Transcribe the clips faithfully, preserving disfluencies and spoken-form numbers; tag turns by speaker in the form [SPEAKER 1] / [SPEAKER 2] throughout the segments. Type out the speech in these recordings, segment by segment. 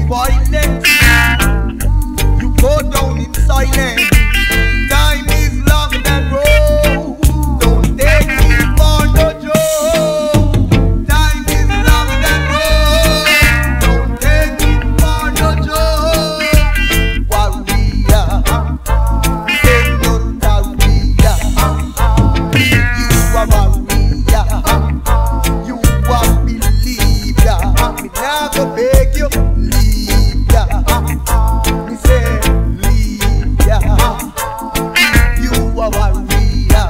[SPEAKER 1] violent. You go down in silence. Time is long and road. Don't take it for no joke. Time is long and road. Don't take it for no joke. Warrior, say no warrior. You are warrior. You are believer. Me nah go beg you, leave ya. Me say leave ya. You are warrior.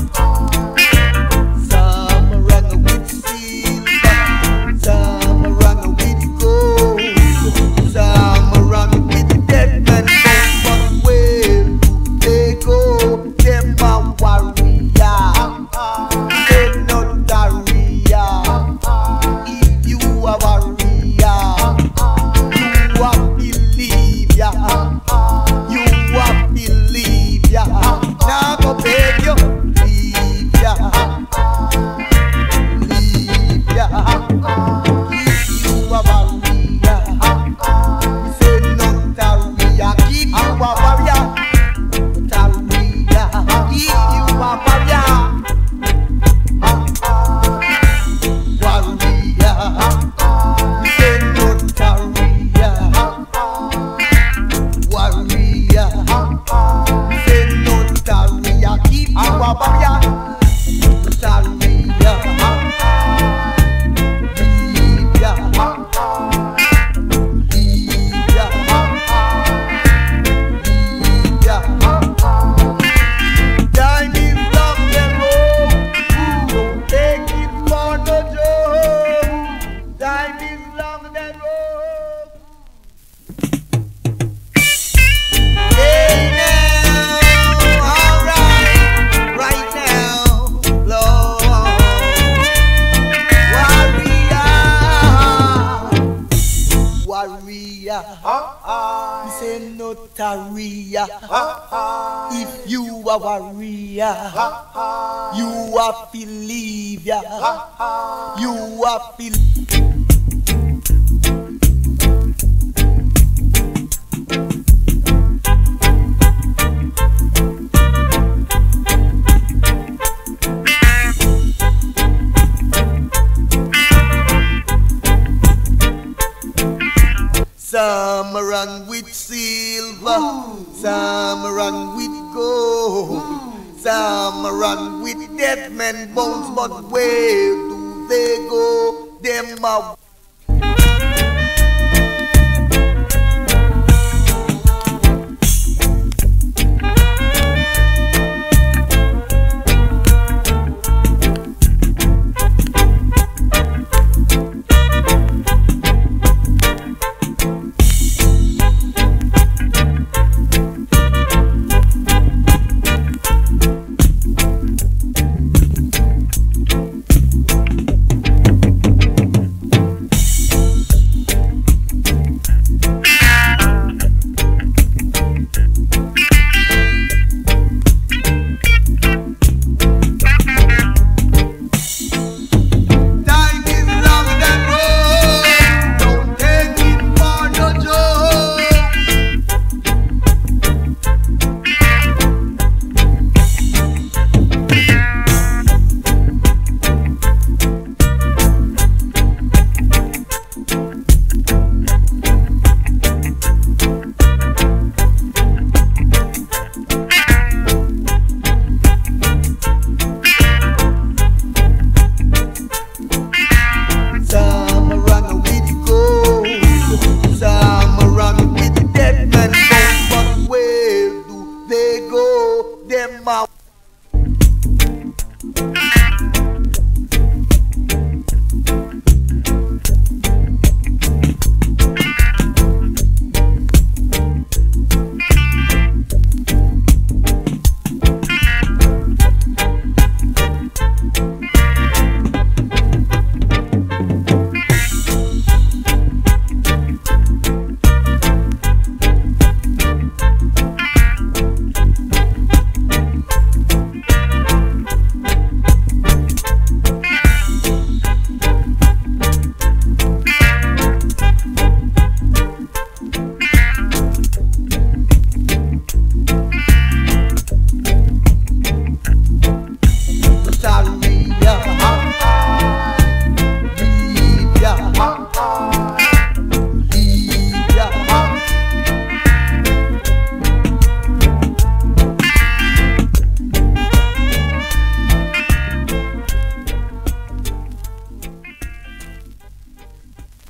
[SPEAKER 1] Some run with silver, some run with gold, some run with dead men. But where do they go? Them a warrior. They not warrior. If you are warrior, you are believe ya. You are believe ya. Now go beg you, leave ya, leave ya. If you are warrior, me say no warrior. Keep you a warrior, warrior. If you are warrior, warrior. Me say no warrior, warrior. Me say no warrior. Keep you a warrior, warrior. Leave ya, leave ya. Leave ya. Time is long and road. Don't take it for no joke. Time is long and road. Hey now, alright, right now, Lord. Warrior, warrior. Me say no warrior. If you are warrior, you are believe ya. You are believe. Some run with silver, some run with gold, some run with dead men bones, but where do they go? Them a